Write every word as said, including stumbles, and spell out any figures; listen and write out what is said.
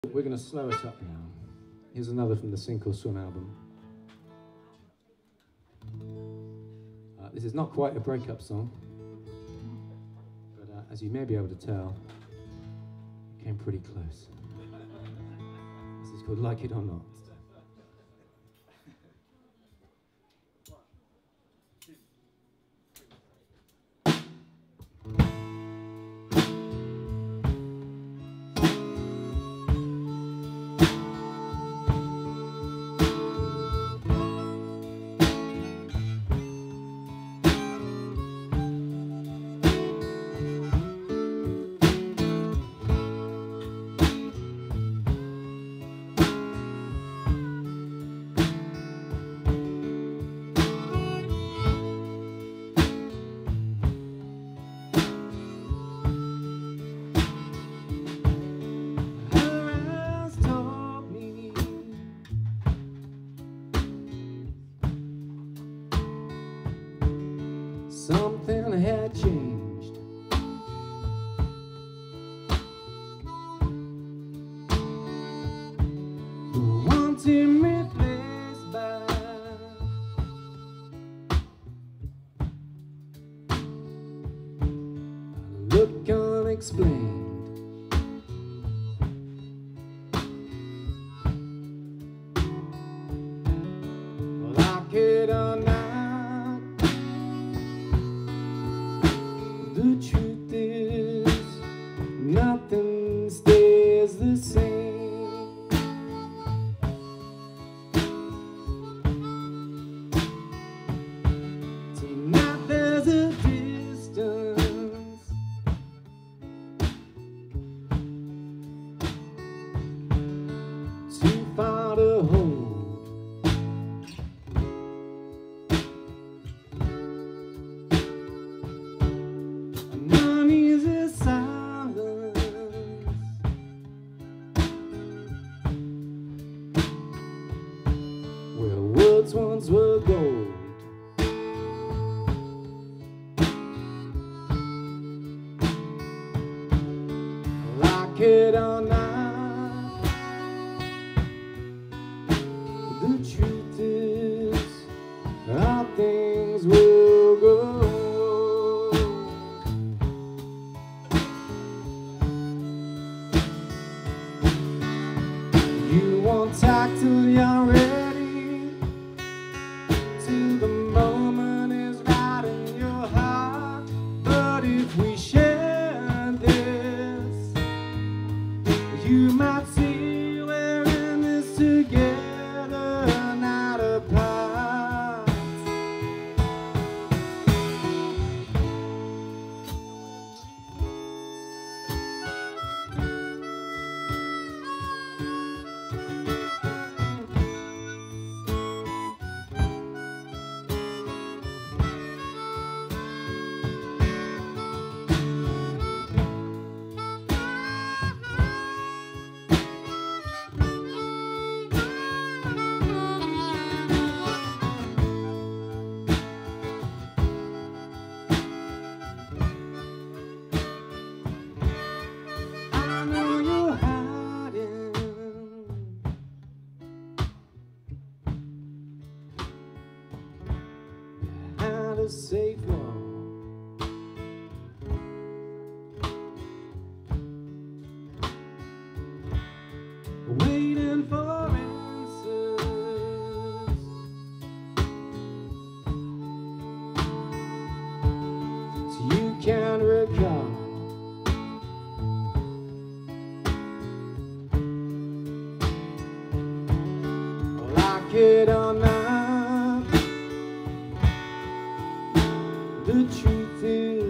We're going to slow it up now. Here's another from the Sink or Swim album. Uh, this is not quite a breakup song, but uh, as you may be able to tell, it came pretty close. This is called Like It or Not. Something had changed. Wanting replaced by a look unexplained. Like it or not, the truth is, nothing stays the same. Tonight there's a distance, too far to hold. Words once were gold. Like it or not, the truth is, how things will go. You won't talk till you're ready, till the moment is right in your heart. But if we share this, you might see we're in this together, not apart. A safe wall, waiting for answers. So you can recall like it or not, the truth is